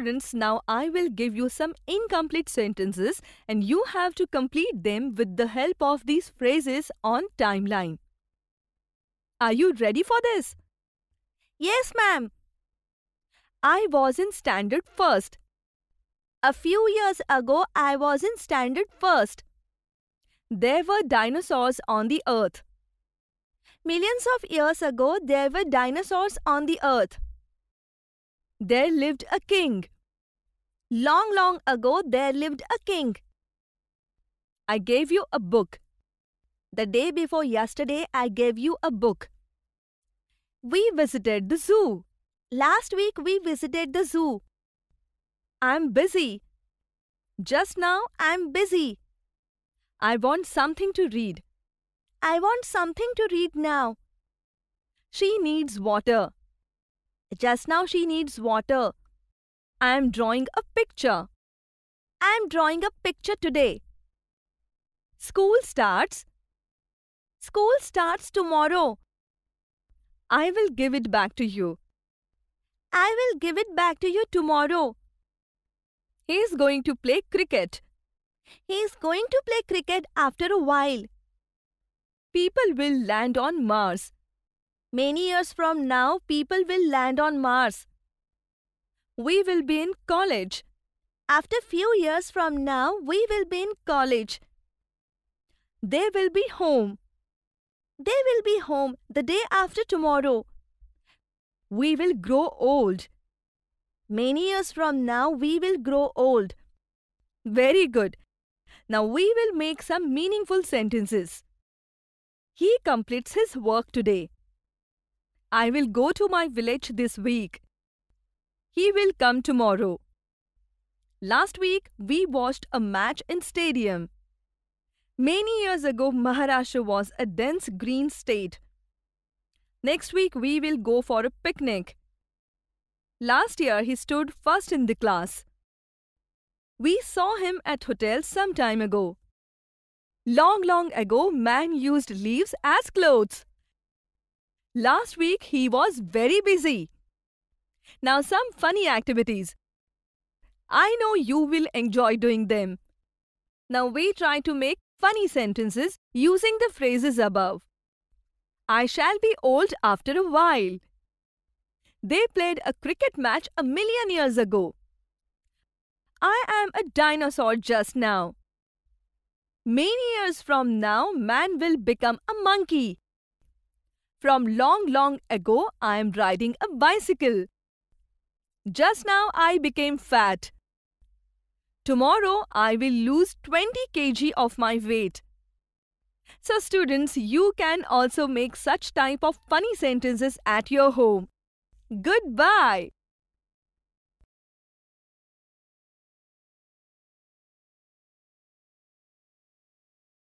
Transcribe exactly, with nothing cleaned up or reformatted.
students, now I will give you some incomplete sentences and you have to complete them with the help of these phrases on timeline. Are you ready for this? Yes, ma'am. I was in standard first. A few years ago, I was in standard first. There were dinosaurs on the earth. Millions of years ago, there were dinosaurs on the earth. There lived a king. Long, long ago, there lived a king. I gave you a book. The day before yesterday, I gave you a book. We visited the zoo. Last week, we visited the zoo. I'm busy. Just now, I'm busy. I want something to read. I want something to read now. She needs water. Just now, she needs water. I am drawing a picture. I am drawing a picture today. School starts. School starts tomorrow. I will give it back to you. I will give it back to you tomorrow. He is going to play cricket. He is going to play cricket after a while. People will land on Mars. Many years from now, people will land on Mars. We will be in college. After few years from now, we will be in college. They will be home. They will be home the day after tomorrow. We will grow old. Many years from now, we will grow old. Very good. Now we will make some meaningful sentences. He completes his work today. I will go to my village this week. He will come tomorrow. Last week, we watched a match in stadium. Many years ago, Maharashtra was a dense green state. Next week, we will go for a picnic. Last year, he stood first in the class. We saw him at hotel some time ago. Long, long ago, man used leaves as clothes. Last week, he was very busy. Now some funny activities. I know you will enjoy doing them. Now we try to make funny sentences using the phrases above. I shall be old after a while. They played a cricket match a million years ago. I am a dinosaur just now. Many years from now, man will become a monkey. From long, long ago, I am riding a bicycle. Just now, I became fat. Tomorrow, I will lose twenty kilograms of my weight. So students, you can also make such type of funny sentences at your home. Goodbye.